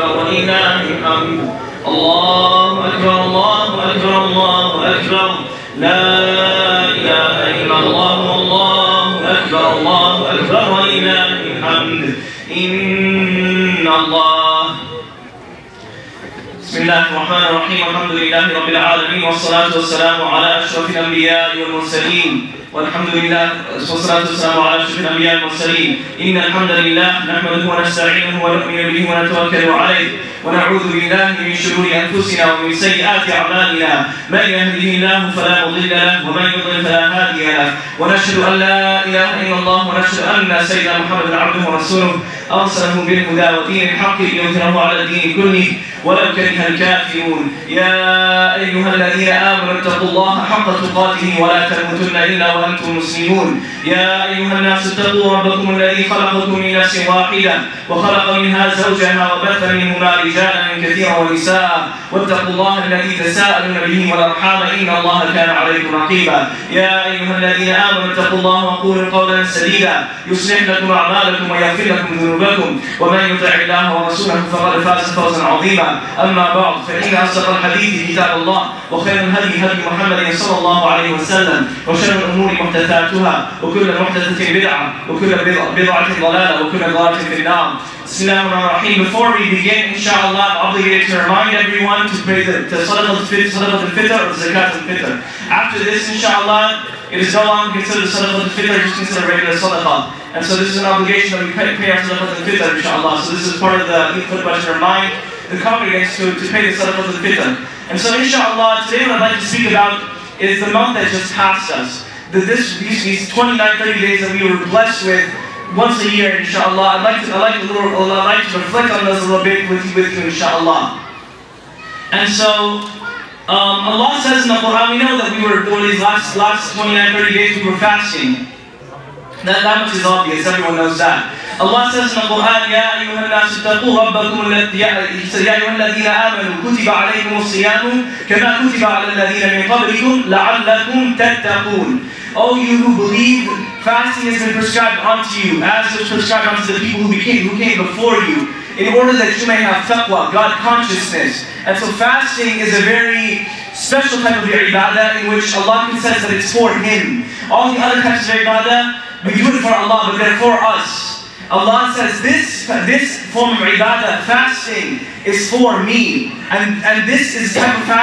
أكبر ولله الحمد. الله أكبر الله أكبر الله أكبر. لا إله إلا الله والله أكبر الله أكبر ولله الحمد. إن الله. بسم الله الرحمن الرحيم. الحمد لله رب العالمين والصلاة والسلام على أشرف الأنبياء والمرسلين. والحمد لله والصلاة والسلام على أشرف الأنبياء والمرسلين. إن الحمد لله نحمده ونستعينه ونؤمن به ونتوكل عليه ونعوذ بالله من شرور أنفسنا ومن سيئات أعمالنا. من يهده الله فلا مضل له ومن يضلل فلا هادي له. ونشهد أن لا إله إلا الله ونشهد أن سيدنا محمدا عبده ورسوله أرسله بالهدى ودين الحق ليظهره على الدين كله ولو كره الكافرون. يا أيها الذين آمنوا اتقوا الله حق تقاته ولا تموتن إلا وأنتم مسلمون. يا أيها الناس اتقوا ربكم الذي خلقكم من نفس واحدة وخلق منها زوجها وبث منهما رجالا كثيرا ونساء واتقوا الله الذي تساءلون به والأرحام إن الله كان عليكم رقيبا. يا أيها الذين آمنوا اتقوا الله وقولوا قولا سديدا يصلح لكم أعمالكم ويغفر لكم ذنوبكم ومن يطع الله ورسوله فقد فاز فوزا عظيما. أما بعد فإن أصدق الحديث كتاب الله وخير الهدي هدي محمد صلى الله عليه وسلم وشر الأمور محدثاتها وكل محدثة بدعة وكل بدعة ضلالة وكل ضلالة في النار. Bismillahirrahmanirrahim. Before we begin, inshallah, I'm obligated to remind everyone to pray the Sadaqah al-Fitr or Zakat al-Fitr. After this, inshallah, it is no longer considered Sadaqah al-Fitr, just considered regular Sadaqah. And so this is an obligation that we pay our Sadaqah al-Fitr, inshallah. So this is part of the Eid Khutbah to remind the congregants to pay the Sadaqah al-Fitr. And so inshallah, today what I'd like to speak about is the month that just passed us. These 29, 30 days that we were blessed with once a year, inshallah. I'd like to reflect on those a little bit with you, inshallah. And so, Allah says in the Quran, we know that we were, during these last 29, 30 days, we were fasting. That much is obvious, everyone knows that. Allah says in the Quran, يَا أَيُّهَا النَّاسُ اتَّقُوا رَبَّكُمْ يَا أَيُّهَا الَّذِينَ آمَنُوا كُتِبَ عَلَيْكُمُ الصِّيَامُ كَمَا كُتِبَ عَلَى الَّذِينَ مِنْ قَبْلِكُمْ لَعَلَّكُمْ تَتَّقُونَ. O you who believe, fasting has been prescribed unto you, as was prescribed unto the people who came before you, in order that you may have taqwa, God consciousness. And so fasting is a very special type of ibadah in which Allah says that it's for Him. All the other types of ibadah, we do it for Allah, but they're for us. Allah says this form of ibadah, fasting, is for me, and this is the type of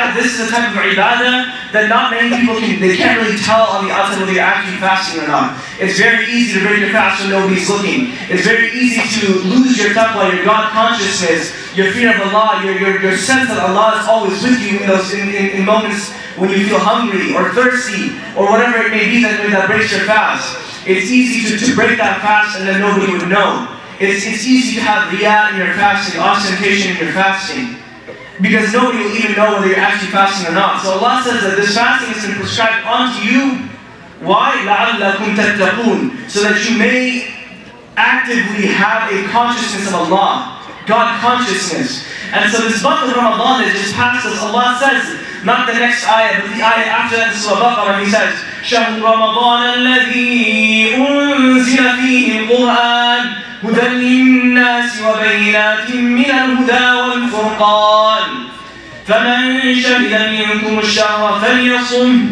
ibadah that not many people can't really tell on the outside whether you're actually fasting or not. It's very easy to break your fast when nobody's looking. It's very easy to lose your taqwa, your God consciousness, your fear of Allah, your sense that Allah is always with you in moments when you feel hungry or thirsty or whatever it may be that breaks your fast. It's easy to break that fast and then nobody would know. It's easy to have riyah in your fasting, ostentation in your fasting, because nobody will even know whether you're actually fasting or not. So Allah says that this fasting has been prescribed unto you. Why? لَعَلَّكُمْ تَتَّقُونَ. So that you may actively have a consciousness of Allah, God consciousness. And so this month of Ramadan that just passed us, Allah says, not the next ayah, but the ayah after that in Surah Baqarah, He says, شهر رمضان الذي أنزل فيه القرآن هدى للناس وبينات من الهدى والفرقان فمن شهد منكم الشهر فليصم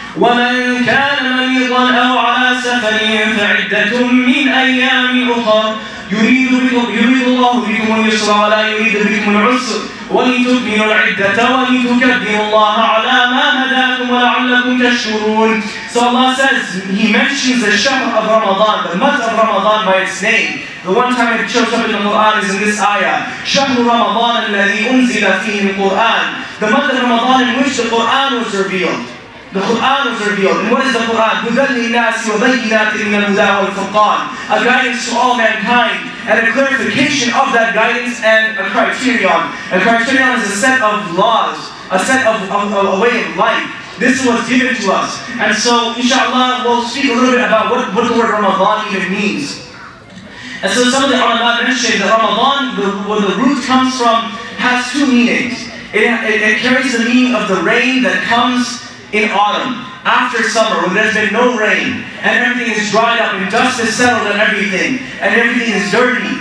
ومن كان مريضا أو على سفر فعدة من أيام أخر يريد الله بكم اليسر ولا يريد بكم العسر ولتكملوا العدة ولتكبروا الله على ما هداكم ولعلكم تشكرون. So Allah says, He mentions the shahr of Ramadan, the month of Ramadan by its name. The one time it shows up in the Quran is in this ayah. شهر رمضان الذي أنزل فيه القرآن. The month of Ramadan in which the Quran was revealed. The Quran was revealed. And what is the Quran? هُدًى لِلنَّاسِ وَبَيِّنَاتٍ مِنَ الْهُدَى وَالْفُرْقَانِ. A guidance to all mankind, and a clarification of that guidance and a criterion. A criterion is a set of laws, a set of a way of life. This is what's given to us. And so, inshallah, we'll speak a little bit about what the word Ramadan even means. And so some of the ulama mentioned that Ramadan, where the root comes from, has two meanings. It carries the meaning of the rain that comes in autumn, after summer, when there's been no rain, and everything is dried up, and dust is settled on everything, and everything is dirty,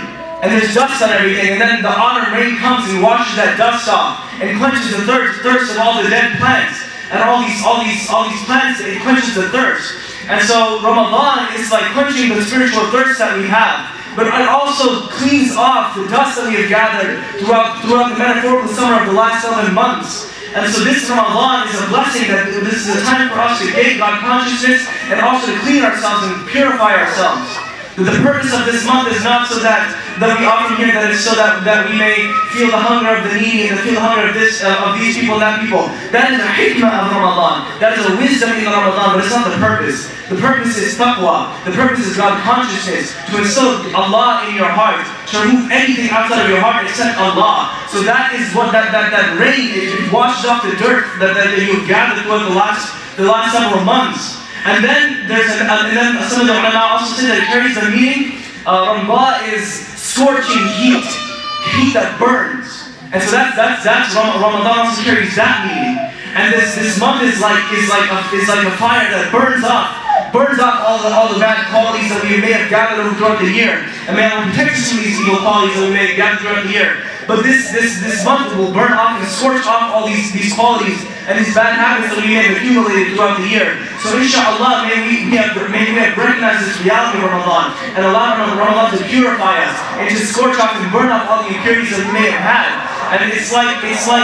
and there's dust on everything, and then the autumn rain comes and washes that dust off, and quenches the thirst of all the dead plants, and all these plants, it quenches the thirst. And so Ramadan is like quenching the spiritual thirst that we have, but it also cleans off the dust that we have gathered throughout the metaphorical summer of the last 11 months. And so this Ramadan is a blessing, that this is a time for us to gain God consciousness and also to clean ourselves and purify ourselves. The purpose of this month is not so that we often hear that it's so that we may feel the hunger of the needy and feel the hunger of these people and that people. That is the hikmah of Ramadan. That is a wisdom in Ramadan, but it's not the purpose. The purpose is taqwa. The purpose is God consciousness, to instill Allah in your heart, to remove anything outside of your heart except Allah. So that is what that rain, it washes off the dirt that you've gathered throughout the last several months. And then some of the ulama also say that it carries the meaning. Ramadan is scorching heat that burns, and so that's Ramadan also carries that meaning. And this month is like a fire that burns off all the bad qualities that we may have gathered throughout the year, and may Allah protect us from these evil qualities that we may have gathered throughout the year. But this month will burn off and scorch off all these qualities and these bad habits that we may have accumulated throughout the year. So inshallah, may we have recognized this reality of Ramadan and allow Ramadan to purify us and to scorch off and burn off all the impurities that we may have had. And it's like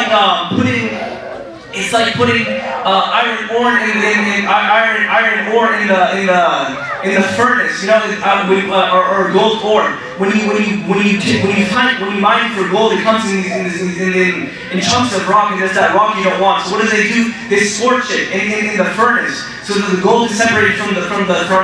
putting iron ore in the furnace, you know, or gold ore. When you mine for gold, it comes in chunks of rock, and there's that rock you don't want. So what do? They scorch it in the furnace, so that the gold is separated from the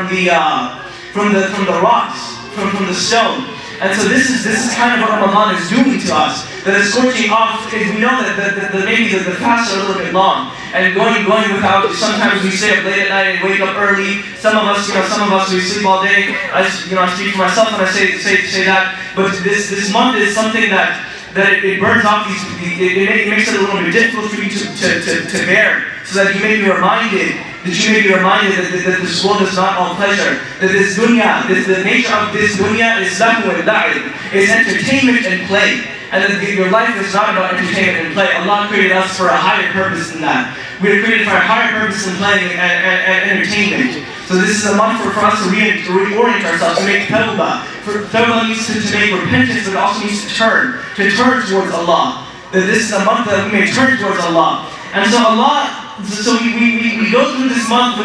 rocks, from the stone. And so this is kind of what Ramadan is doing to us. That is scorching off. We know that maybe the fasts are a little bit long, and going without. Sometimes we stay up late at night and wake up early. Some of us we sleep all day. I speak for myself when I say that. But this month is something that it burns off these. It makes it a little bit difficult for you to bear, so that you may be reminded. That this world is not all pleasure. That this dunya, the nature of this dunya is lahu and la'ib, is entertainment and play. And that your life is not about entertainment and play. Allah created us for a higher purpose than that. We are created for a higher purpose than playing and entertainment. So this is a month for us to reorient ourselves, to make tawbah. Tawbah means to make repentance, but it also means to turn towards Allah. That this is a month that we may turn towards Allah. And so we go through this month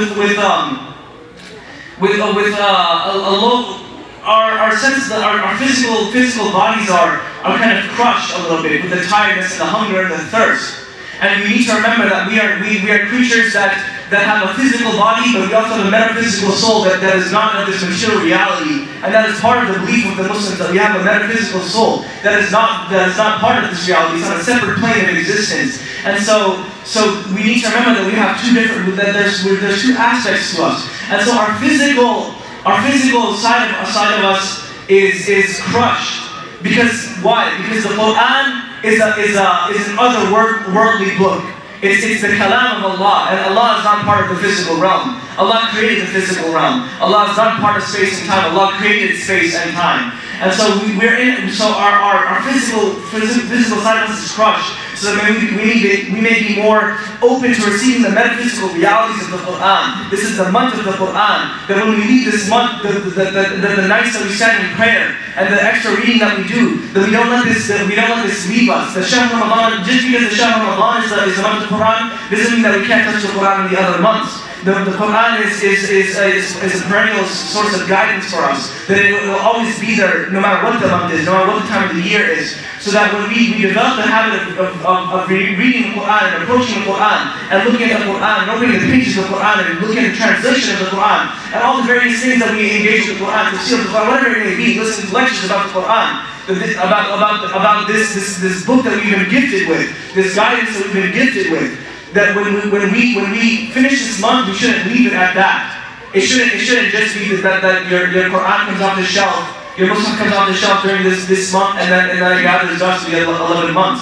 our senses, our physical bodies are kind of crushed a little bit with the tiredness and the hunger and the thirst. And we need to remember that we are creatures that have a physical body, but we also have a metaphysical soul that is not of this material reality. And that is part of the belief of the Muslims, that we have a metaphysical soul that is not part of this reality. It's on a separate plane of existence. And so we need to remember that we have there's two aspects to us. And so our physical side of us is crushed. Because why? Because the Quran is an otherworldly book. It's the kalam of Allah, and Allah is not part of the physical realm. Allah created the physical realm. Allah is not part of space and time. Allah created space and time. And so our physical side of us is crushed. So that we may be more open to receiving the metaphysical realities of the Quran. This is the month of the Quran. That when we leave this month, the nights that we stand in prayer and the extra reading that we do, that we don't let this leave us. The Shahr Ramadan, just because the Shahr Ramadan is the month of the Quran, doesn't mean that we can't touch the Quran in the other months. The Quran is a perennial source of guidance for us. That it will always be there, no matter what the month is, no matter what the time of the year is. So that when we develop the habit of reading the Quran and approaching the Quran and looking at the Quran and opening the pages of the Quran and looking at the translation of the Quran and all the various things that we engage with the Quran, to see the Quran, whatever it may be, listening to lectures about the Quran, about this book that we've been gifted with, this guidance that we've been gifted with. That when we finish this month, we shouldn't leave it at that. It shouldn't just be that your Quran comes off the shelf, your Muslim comes off the shelf during this month, and then it gathers dust for the 11 months.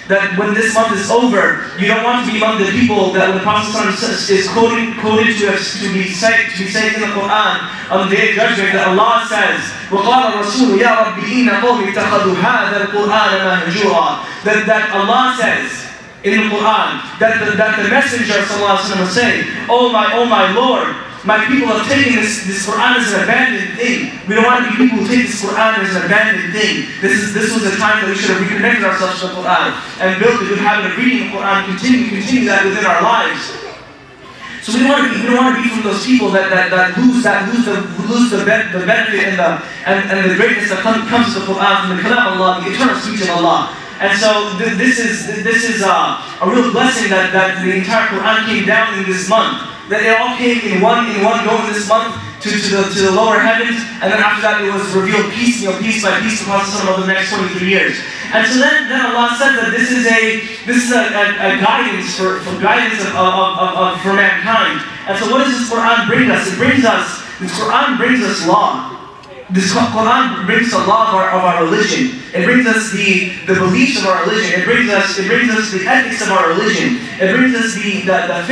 that when this month is over, you don't want to be among the people that when the Prophet is quoted to be said in the Quran on the Day of Judgment, that Allah says, وَقَالَ الرَّسُولُ يَا رَبِّ إِنَّ قَوْمِ اتَّخَذُوا هَذَا الْقُرْآنَ مَهْجُورًا. That Allah says in the Quran, that the Messenger will say, oh my Lord, my people have taken this Quran as an abandoned thing. We don't want to be people who take this Quran as an abandoned thing. This was a time that we should have reconnected ourselves to the Quran and built a good habit of reading the Quran, continue that within our lives. So we don't want to be from those people that lose the benefit and the greatness that comes to the Quran from the Kalam of Allah, the eternal speech of Allah. And so this is a real blessing that the entire Quran came down in this month. That it all came in one go in this month to the lower heavens, and then after that it was revealed piece by piece to Prophet over the next 23 years. And so then Allah said that this is a guidance for mankind. And so what does this Quran bring us? This Quran brings us law. This Quran brings the law of our religion. It brings us the beliefs of our religion. It brings us the ethics of our religion. It brings us the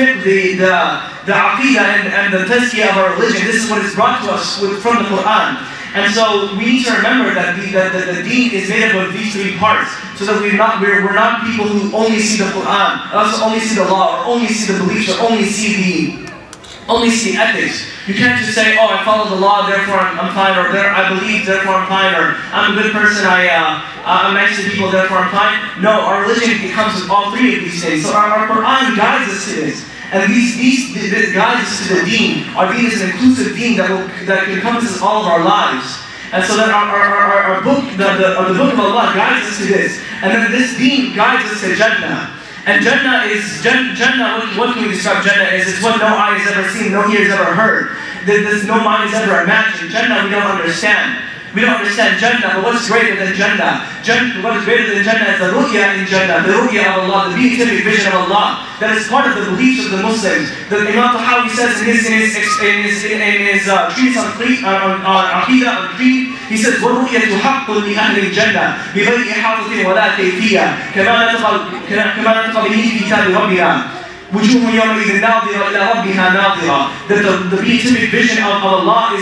aqidah and the tazkiyah of our religion. This is what is brought to us from the Quran. And so we need to remember that the deen is made up of these three parts, so that we're not people who only see the Quran, also only see the law, or only see the beliefs, or only see the ethics. You can't just say, oh, I follow the law, therefore I'm fine, or I believe, therefore I'm fine, or I'm a good person, I'm nice to people, therefore I'm fine. No, our religion comes with all three of these things. So our Quran guides us to this. And these guides us to the deen. Our deen is an inclusive deen that encompasses all of our lives. And so that our book, the book of Allah guides us to this. And then this deen guides us to Jannah. And Jannah, what can we describe Jannah as? It's what no eye has ever seen, no ear has ever heard. There's no mind has ever imagined. Jannah we don't understand. We don't understand Jannah, but what's greater than Jannah? What is greater than Jannah is the ru'ya in Jannah, the ru'ya of Allah, the beatific vision of Allah. That is part of the beliefs of the Muslims. The Imam Tahawi says in his treatise on Aqidah, on Creed, he says, وَالرُّؤْيَةُ حَقٌّ لِأَهْلِ الْجَنَّةِ بِغَيْرِ إِحَاطَةٍ وَلَا كَيْفِيَّةٍ كَمَا نَطَقَ بِهِ فِي كِتَابِ رَبِّنَا وجوه يومئذ ناظرة إلى ربها ناظرة. That the beatific vision of Allah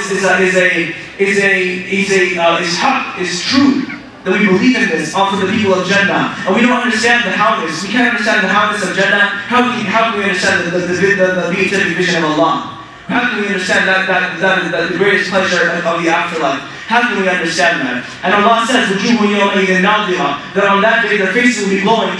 is true. That we believe in this for the people of Jannah. And we don't understand the howness. We can't understand the howness of Jannah. How can we understand the beatific vision of Allah? How can we understand that the greatest pleasure of the afterlife? How can we understand that? And Allah says, that on that day their faces will be glowing.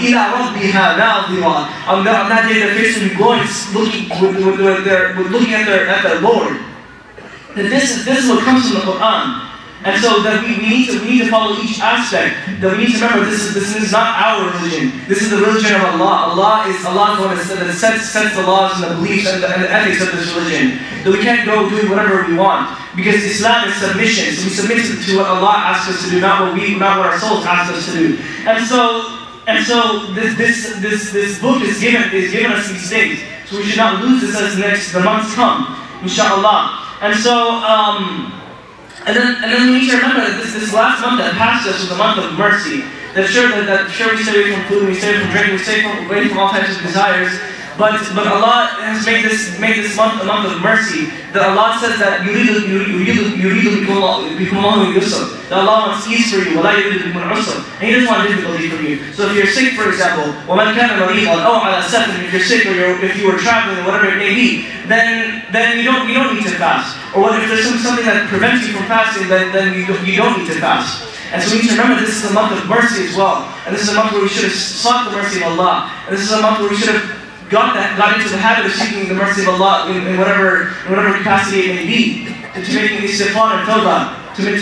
On that day their faces will be glowing, looking at their Lord. That this is what comes from the Quran. And so that we need to follow each aspect. That we need to remember this is not our religion. This is the religion of Allah. Allah is the one that sets the laws and the beliefs and the ethics of this religion. That we can't go doing whatever we want. Because Islam is submission. So we submit to what Allah asks us to do, not what our souls ask us to do. And so this book is given us these things. So we should not lose this as the months come, inshallah. And so And then we need to remember that this last month that passed us was a month of mercy. That sure we stay away from food, we stay away from drinking, we stay away from all types of desires. But Allah has made this month a month of mercy. That Allah says that that Allah wants ease for you, and He doesn't want difficulty for you. So if you're sick, for example, if you're sick or if you were traveling or whatever it may be, then you don't need to fast. Or if there's something that prevents you from fasting, then you don't need to fast. And so we need to remember this is a month of mercy as well. And this is a month where we should have sought the mercy of Allah. And this is a month where we should have got into the habit of seeking the mercy of Allah in whatever capacity it may be. To making istighfar and tawbah.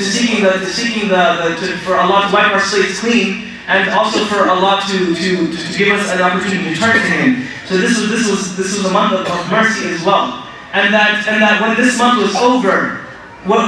For Allah to wipe our slates clean, and also for Allah to give us an opportunity to turn to Him. So this was a month of mercy as well. And that when this month was over, what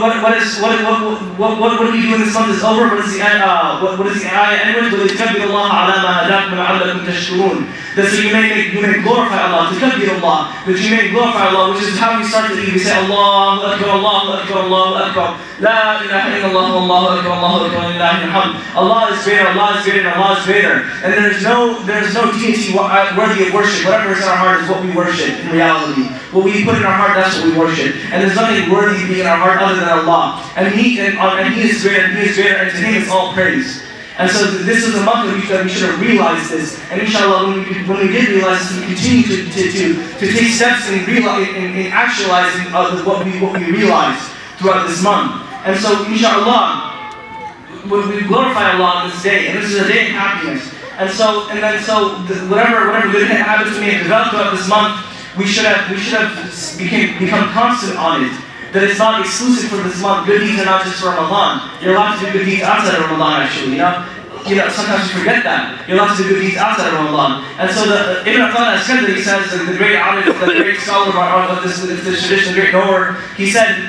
do we do when this month is over? What is the ayah end with? That that so you may glorify Allah, tukabbir Allah, that you may glorify Allah, which is how we start to eat. We say Allahu Akbar, Allahu Akbar, Allahu Akbar, La ilaha illallah, Allahu Akbar, Allahu Akbar, lillahi alhamd. Allah is greater, Allah is greater, Allah is greater. And there's no deity worthy of worship. Whatever is in our heart is what we worship in reality. What we put in our heart, that's what we worship. And there's nothing worthy of being in our heart other than Allah. And He is greater, and He is greater, and to Him is all praise. And so this is a month that we should have realized this. And inshallah, when we did realize this, we continue to take steps in actualizing what we realized throughout this month. And so inshallah, we glorify Allah on this day, and this is a day of happiness. And so whatever good habits we may have developed throughout this month, we should have become constant on it. That it's not exclusive for this month. Good deeds are not just for Ramadan. You're allowed to do good deeds outside of Ramadan, actually. You know, sometimes you forget that. You're allowed to do good deeds outside of Ramadan. And so Ibn Atala Iskandari, he says, the great alim, the great scholar of this tradition, the great knower, he said,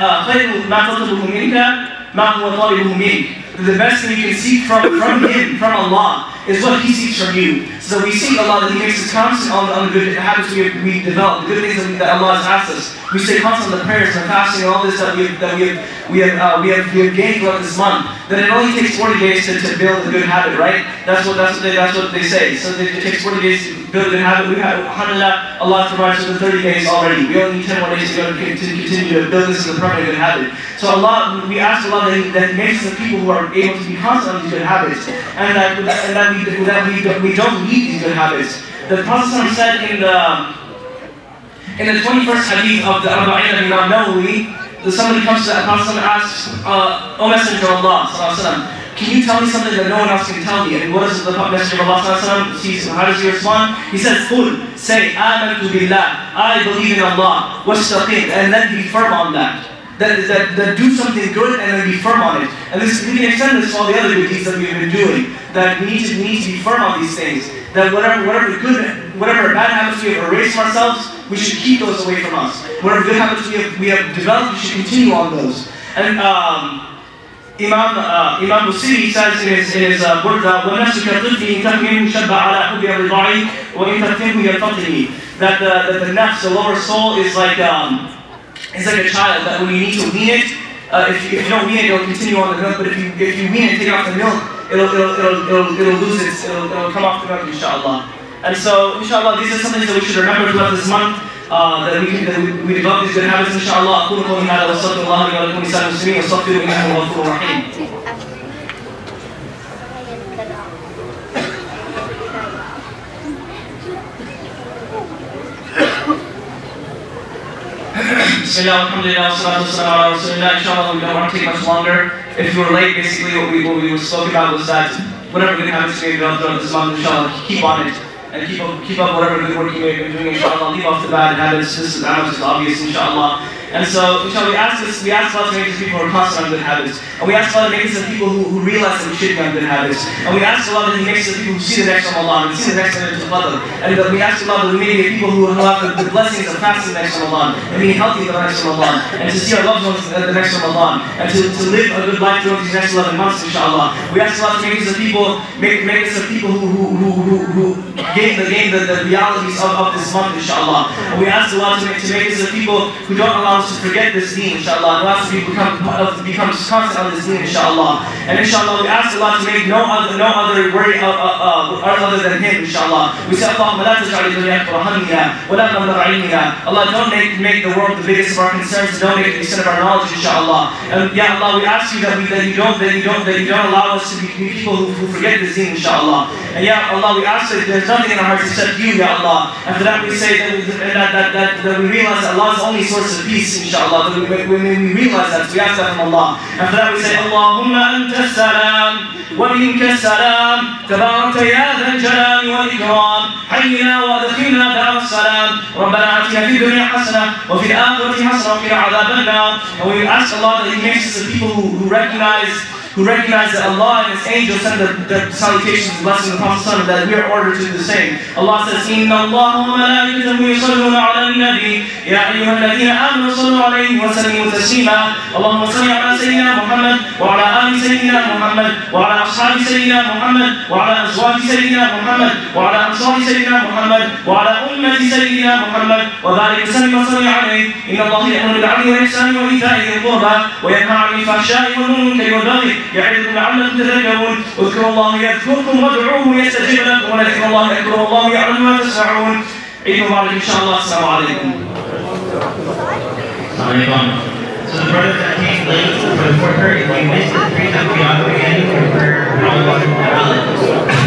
the best thing you can seek from Him, from Allah, is what He seeks from you. So we seek Allah that He makes us constant on the good habits we develop, the good things that Allah has asked us. We stay constant on the prayers and the fasting and all this that we have gained throughout this month. That it only takes 40 days to build a good habit, right? That's what they say. So it takes 40 days to build a good habit. We have, alhamdulillah, Allah provides us with 30 days already. We only need 10 more days to go to continue to build this as a permanent good habit. So Allah, we ask Allah that He makes us the people who are able to be constant on these good habits, and that we don't leave these good habits. The Prophet said in the 21st hadith of the Arba'in of Imam Nawawi, somebody comes to the Prophet and asks, O Messenger of Allah, can you tell me something that no one else can tell me? And what does the Messenger of Allah, how does he respond? He says, Qul, say, Amantu billah, I believe in Allah, wastaqim, and then be firm on that. That do something good and then be firm on it. And this, we can extend this to all the other good deeds that we've been doing. That we need to be firm on these things. That whatever bad habits we have erased from ourselves, we should keep those away from us. Whatever good habits we have developed, we should continue on those. And Imam Busiri says in his Burda, وَنَفْسُكَ طِفْلِ إِن تَفْهِمْ شَبَّ عَلَى حُبِّ الرِّضَاعِ وَإِن تَفْهِمْهُ يَلْفَطِهِ. That the nafs, the lower soul, is like a child, that when you need to wean it, if you don't wean it, it'll continue on the milk. But if you wean it and take it off the milk, it'll come off the milk, inshallah. And so, inshallah, these are some things that we should remember throughout this month, that we develop these good habits, inshallah. أقول قولي هذا وأستغفر الله لي ولكم ولسائر المسلمين واستغفروه إنه هو الغفور الرحيم. Bismillah, alhamdulillah, salatu wassalamu ala rasulillah. Inshallah, we don't want to take much longer. If you were late, basically what we spoke about was that whatever good habits you may develop throughout this month, inshallah, keep on it. And keep up whatever good work you may have been doing, inshallah. Leave off the bad habits. This is obvious, inshallah. And so, inshallah, we ask Allah to make us people who are constant on good habits. And we ask Allah to make us the people who realize that we should be on good habits. And we ask Allah that He makes us the people who see the next Ramadan, and see the next al-Fitr. And that we ask Allah that we may be the people who have the blessings of fasting next Ramadan, and being healthy in the next Ramadan, and to see our loved ones the next Ramadan, and to live a good life throughout these next 11 months, inshallah. We ask Allah to make us the people, make us the people who gain the realities of this month, inshallah. And we ask Allah to make us the people who don't allow us to forget this deen, inshallah. And we ask to become constant on this deen, inshallah. And inshallah, we ask Allah to make no other worry other than Him, inshallah. We say, Allahumma la taj'al ad-dunya akbar hammina wa la mablagha ilmina. Allah, don't make the world the biggest of our concerns, and don't make it the extent of our knowledge, inshallah. And Ya Allah, we ask you that you don't allow us to be people who forget this deen, inshallah. And Ya Allah, we ask that there's nothing in our hearts except you, Ya Allah. And for that we say that we realize that Allah is the only source of peace, inshallah. When we realize that, we ask that from Allah. And for that we say, Allahumma anta salam wa minka salam tabarakta ya dhal jalali wal ikram hayyina wa adkhilna dar salam rabbana atina fid dunya hasana wa fil akhirati hasana wa qina adhaban nar. And we ask Allah that He makes us the people who recognize that Allah and His angels send the salutations and blessings of the Prophet that we are ordered to do the same. Allah says, Inna Allah wa malaikatahu yusalluna ala al-nabi ya ayyuha alladhina amanu sallu alayhi wa sallimu taslima. Allahumma salli ala Sayyidina Muhammad وعلى آل سيدنا محمد وعلى أصحاب سيدنا محمد وعلى أزواج سيدنا محمد وعلى أنصار سيدنا محمد وعلى أمة سيدنا محمد وبارك وسلم وصل عليه. إن الله يأمر بالعدل والإحسان وإيتاء ذي القربى وينهى عن الفحشاء والمنكر والبغي يعظكم لعلكم تذكرون. اذكروا الله يذكركم وادعوه يستجب لكم ولذكر الله أكبر والله يعلم ما تسمعون. عيد مبارك إن شاء الله. السلام عليكم. So the brothers that came late for the 4:30, if you missed the 3 o'clock beginning for Ramadan,